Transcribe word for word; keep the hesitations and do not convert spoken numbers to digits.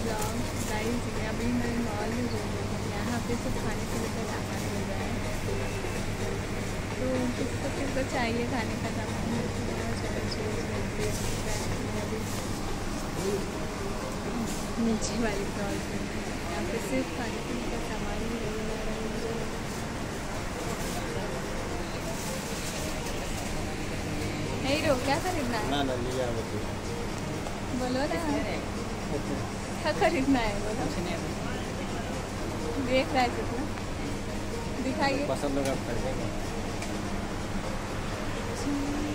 Blog guys. अभी मैं mall में घूम रही हूँ, यहाँ पे सब खाने पीने का सामान मिल रहा है, तो किसको किसको चाहिए खाने का सामान नीचे वाली ब्लॉग में यहाँ पे सिर्फ खाने पीने का सामान ही नजर आ रहा है मुझे। नहीं रो, क्या खरीदना है? ना ना लिया बोलो ना, क्या खरीदना है बोलो। देख रहा है कितना, दिखाइए। पसंद होगा।